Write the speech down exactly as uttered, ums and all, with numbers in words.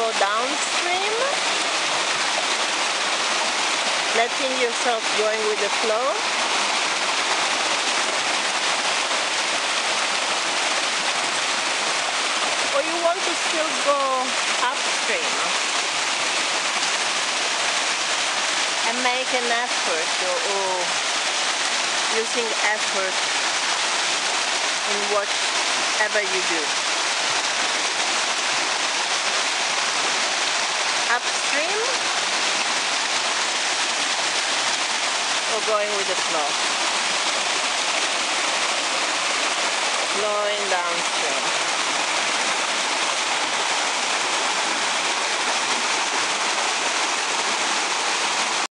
go downstream, letting yourself going with the flow, or you want to still go upstream and make an effort, or, or using effort in whatever you do. Upstream or going with the flow. Flowing downstream.